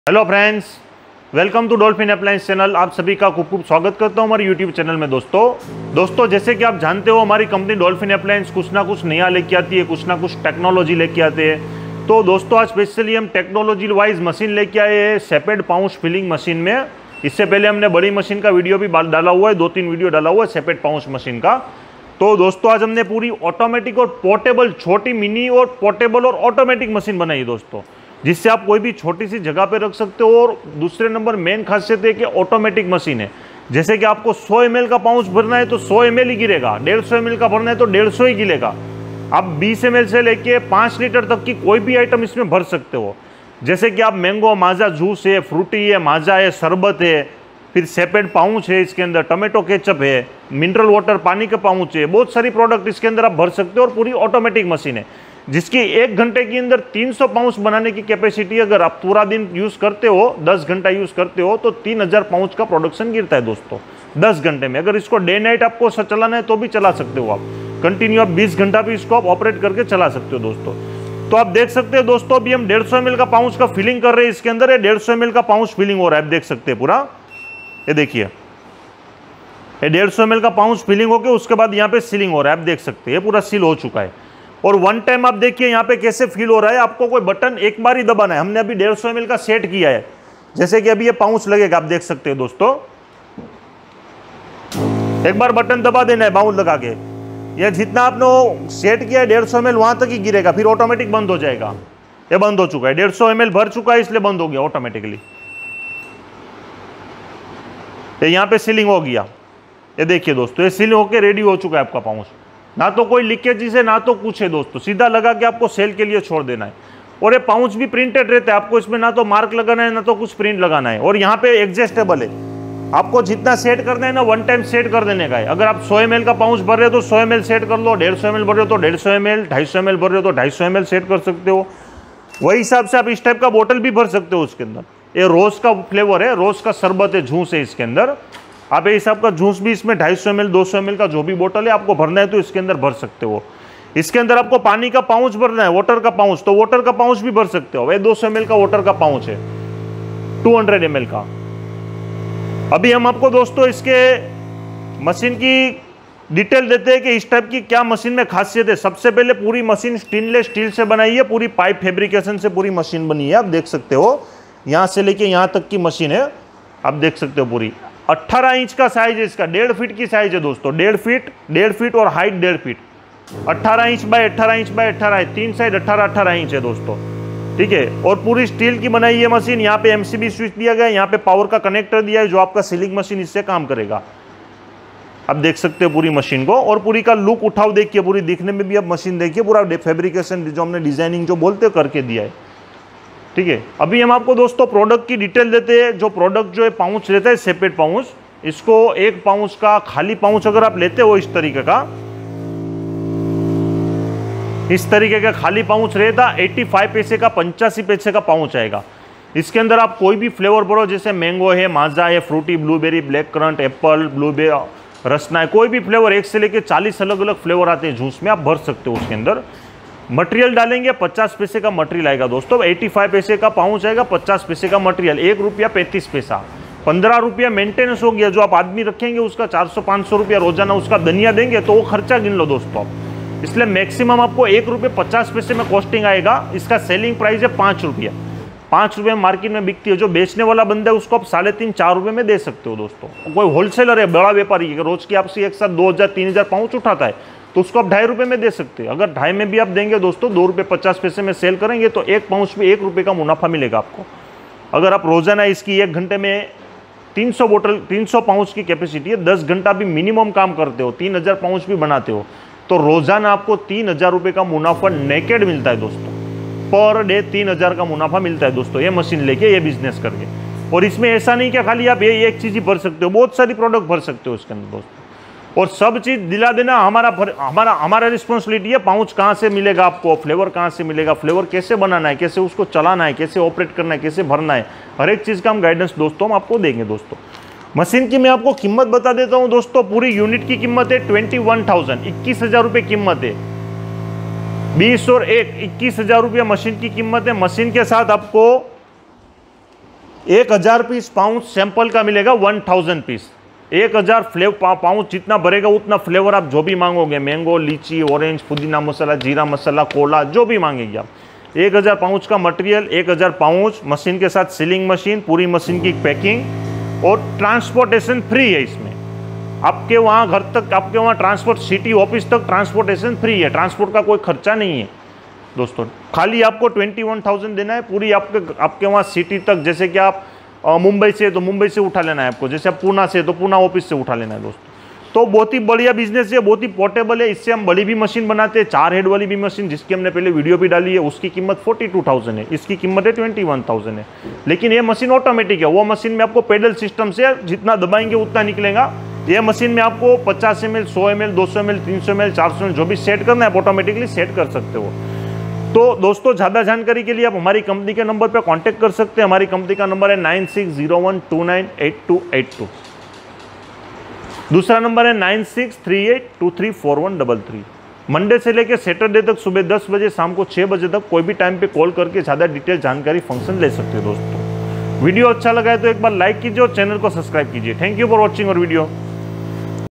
Hello friends, welcome to Dolphin appliance channel. आप सभी का खूब खूब स्वागत करता हूं हमारे यूट्यूब चैनल में। दोस्तों जैसे कि आप जानते हो, हमारी कंपनी डॉल्फिन अप्लायंस कुछ ना कुछ नया लेके आती है, कुछ ना कुछ टेक्नोलॉजी लेके आते हैं। तो दोस्तों आज स्पेशली हम टेक्नोलॉजी वाइज मशीन लेके आए हैं, सेपेड पाउच फिलिंग मशीन में। इससे पहले हमने बड़ी मशीन का वीडियो भी डाला हुआ है, 2-3 वीडियो डाला हुआ है सेपेड पाउच मशीन का। तो दोस्तों आज हमने पूरी ऑटोमेटिक और पोर्टेबल, छोटी मिनी और पोर्टेबल और ऑटोमेटिक मशीन बनाई है दोस्तों, जिससे आप कोई भी छोटी सी जगह पे रख सकते हो। और दूसरे नंबर मेन खासियत है कि ऑटोमेटिक मशीन है। जैसे कि आपको 100 ml का पाउच भरना है तो 100 ml ही गिरेगा, 150 ml का भरना है तो 150 ही गिरेगा। आप 20 ml से लेके 5 लीटर तक की कोई भी आइटम इसमें भर सकते हो। जैसे कि आप मैंगो माजा जूस है, फ्रूटी है, माजा है, शरबत है, फिर सेपेड पाउच है, इसके अंदर टमेटो केचप है, मिनरल वाटर पानी के पाउच है, बहुत सारी प्रोडक्ट इसके अंदर आप भर सकते हो। और पूरी ऑटोमेटिक मशीन है जिसकी 1 घंटे के अंदर 300 पाउच बनाने की कैपेसिटी। अगर आप पूरा दिन यूज करते हो, 10 घंटा यूज करते हो तो 3000 पाउच का प्रोडक्शन गिरता है दोस्तों 10 घंटे में। अगर इसको डे नाइट आपको चलाना है तो भी चला सकते हो, आप कंटिन्यू आप 20 घंटा भी इसको आप ऑपरेट करके चला सकते हो दोस्तों। तो आप देख सकते हो दोस्तों, अभी हम 150 ml का पाउच का फिलिंग कर रहे हैं। इसके अंदर 150 ml का पाउच फिलिंग हो रहा है, आप देख सकते हैं पूरा। ये देखिए, 150 ml का पाउच फिलिंग होकर उसके बाद यहाँ पे सीलिंग हो रहा है, आप देख सकते हैं पूरा सील हो चुका है। और वन टाइम आप देखिए यहाँ पे कैसे फील हो रहा है। आपको कोई बटन एक बार ही दबाना है। हमने अभी 150 ml का सेट किया है, जैसे कि अभी ये पाउच लगेगा, आप देख सकते हो दोस्तों। एक बार बटन दबा देना है पाउच लगा के, ये जितना आपने सेट किया है 150 ml वहां तक ही गिरेगा, फिर ऑटोमेटिक बंद हो जाएगा। ये बंद हो चुका है, 150 ml भर चुका है इसलिए बंद हो गया ऑटोमेटिकली। ये यहाँ पे सीलिंग हो गया, ये देखिए दोस्तों, ये सीलिंग होके रेडी हो चुका है आपका पाउच। ना तो कोई लीकेज है ना तो कुछ है दोस्तों, सीधा लगा के आपको सेल के लिए छोड़ देना है। और ये पाउच भी प्रिंटेड रहता है, आपको इसमें ना तो मार्क लगाना है ना तो कुछ प्रिंट लगाना है। और यहाँ पे एडजस्टेबल है, आपको जितना सेट करना है ना वन टाइम सेट कर देने का है। अगर आप 100 ml का पाउच भर रहे हो तो 100 ml सेट कर लो, 150 ml भर रहे हो तो 150 ml, 250 ml भर रहे हो तो 250 ml सेट कर सकते हो। वही हिसाब से आप इस टाइप का बोतल भी भर सकते हो उसके अंदर। ये रोज का फ्लेवर है, रोज का शरबत है, जूस है इसके अंदर। आप ये हिसाब का जूस भी इसमें 250 ml 200 ml का जो भी बोतल है आपको भरना है तो इसके अंदर भर सकते हो। इसके अंदर आपको पानी का पाउच भरना है, वाटर का पाउच, तो वाटर का पाउच भी भर सकते हो। ये 200 ml का वाटर का पाउच है, 200 ml का। अभी हम आपको दोस्तों इसके मशीन की डिटेल देते हैं कि इस टाइप की क्या मशीन में खासियत है। सबसे पहले पूरी मशीन स्टेनलेस स्टील से बनाई है, पूरी पाइप फैब्रिकेशन से पूरी मशीन बनी है, आप देख सकते हो। यहां से लेके यहां तक की मशीन है, आप देख सकते हो पूरी। 18 इंच का साइज है इसका, 1.5 फीट की साइज है दोस्तों, 1.5 फीट और height 1.5 feet. 18 inch by 18 inch by 18 है, 3 साइड 18 इंच है दोस्तों, ठीक है। और पूरी स्टील की बनाई है मशीन। यहाँ पे MCB स्विच दिया गया है, यहाँ पे पावर का कनेक्टर दिया है जो आपका सीलिंग मशीन इससे काम करेगा। आप देख सकते हो पूरी मशीन को। और पूरी का लुक उठाव देखिए, पूरी दिखने में भी अब मशीन देखिए, पूरा फैब्रिकेशन जो हमने डिजाइनिंग जो बोलते करके दिया है, ठीक है। अभी हम आपको दोस्तों प्रोडक्ट की डिटेल देते हैं। जो प्रोडक्ट जो है पाउच रहता है सेपेड पाउच, इसको एक पाउच का खाली पाउच अगर आप लेते हो इस तरीके का खाली पाउच रहेगा, 85 पैसे का 85 पैसे का पाउच आएगा। इसके अंदर आप कोई भी फ्लेवर भरो, जैसे मैंगो है, माजा है, Frooti, blueberry, black currant, apple, blueberry, Rasna है, कोई भी फ्लेवर, 1 से लेकर 40 अलग अलग फ्लेवर आते हैं जूस में, आप भर सकते हो। उसके अंदर मटेरियल डालेंगे, 50 पैसे का मटेरियल आएगा दोस्तों। 85 पैसे का पाउच आएगा, 50 पैसे का मटेरियल, 1 रुपया 35 पैसा, 15 रुपया मेंटेनेंस हो गया। जो आप आदमी रखेंगे उसका 400-500 रुपया रोजाना उसका धनिया देंगे तो वो खर्चा गिन लो दोस्तों आप। इसलिए मैक्सिमम आपको 1 रुपये 50 पैसे में कॉस्टिंग आएगा। इसका सेलिंग प्राइस है 5 रुपया। 5 रुपये मार्केट में बिकती है। जो बेचने वाला बंदा है उसको आप 3.5-4 रुपये में दे सकते हो दोस्तों। कोई होलसेलर है, बड़ा व्यापारी है, रोज की आपसे एक साथ 2000-3000 पाउच उठाता है तो उसको आप 2.5 रुपये में दे सकते हैं। अगर 2.5 में भी आप देंगे दोस्तों, 2 रुपये 50 पैसे में सेल करेंगे तो एक पाउच में 1 रुपये का मुनाफा मिलेगा आपको। अगर आप रोजाना इसकी 1 घंटे में 300 बोतल 300 पाउच की कैपेसिटी है, 10 घंटा भी मिनिमम काम करते हो, 3000 पाउच भी बनाते हो तो रोजाना आपको 3000 रुपये का मुनाफा नेकेड मिलता है दोस्तों। पर डे 3000 का मुनाफा मिलता है दोस्तों, ये मशीन लेके, ये बिजनेस करके। और इसमें ऐसा नहीं कि खाली आप ये एक चीज ही भर सकते हो, बहुत सारी प्रोडक्ट भर सकते हो इसके अंदर दोस्तों। और सब चीज दिला देना हमारा रिस्पॉन्सिबिलिटी है। पाउच कहाँ से मिलेगा आपको, फ्लेवर कहाँ से मिलेगा, फ्लेवर कैसे बनाना है, कैसे उसको चलाना है, कैसे ऑपरेट करना है, कैसे भरना है, हर एक चीज का हम गाइडेंस दोस्तों हम आपको देंगे दोस्तों। मशीन की मैं आपको कीमत बता देता हूं दोस्तों। पूरी यूनिट की कीमत है 21,000, 21,000 रुपये कीमत है। 20 और 1 21,000 रुपये मशीन की कीमत है। मशीन के साथ आपको 1000 पीस पाउच सैंपल का मिलेगा 1000 पीस। 1000 फ्लेवर पाउच जितना भरेगा उतना फ्लेवर आप जो भी मांगोगे, मैंगो, लीची, ऑरेंज, पुदीना मसाला, जीरा मसाला, कोला, जो भी मांगेंगे आप। 1000 पाउच का मटेरियल, 1000 पाउच, मशीन के साथ सीलिंग मशीन, पूरी मशीन की पैकिंग और ट्रांसपोर्टेशन फ्री है इसमें। आपके वहाँ घर तक, आपके वहाँ ट्रांसपोर्ट, सिटी ऑफिस तक ट्रांसपोर्टेशन फ्री है, ट्रांसपोर्ट का कोई खर्चा नहीं है दोस्तों। खाली आपको 21,000 देना है पूरी आपके वहाँ सिटी तक। जैसे कि आप मुंबई से, तो मुंबई से उठा लेना है आपको। जैसे आप पूना से, तो पूना ऑफिस से उठा लेना है दोस्तों। तो बहुत ही बढ़िया बिजनेस है, बहुत ही पोर्टेबल है। इससे हम बड़ी भी मशीन बनाते हैं, 4 हेड वाली भी मशीन, जिसकी हमने पहले वीडियो भी डाली है। उसकी कीमत 42,000 है, इसकी कीमत है 21,000 है। लेकिन ये मशीन ऑटोमेटिक है। वो मशीन में आपको पेडल सिस्टम से जितना दबाएंगे उतना निकलेगा। ये मशीन में आपको 50 ml, 100 ml, 200 ml, 300 ml, 400 ml जो भी सेट करना है, ऑटोमेटिकली सेट कर सकते हो। तो दोस्तों, ज़्यादा जानकारी के लिए आप हमारी कंपनी के नंबर पर कांटेक्ट कर सकते हैं। हमारी कंपनी का नंबर है 9601298282। दूसरा नंबर है 9638234133। मंडे से लेकर सैटरडे तक सुबह 10 बजे, शाम को 6 बजे तक कोई भी टाइम पे कॉल करके ज़्यादा डिटेल जानकारी फंक्शन ले सकते हो दोस्तों। वीडियो अच्छा लगा है तो एक बार लाइक कीजिए और चैनल को सब्सक्राइब कीजिए। थैंक यू फॉर वॉचिंग और वीडियो।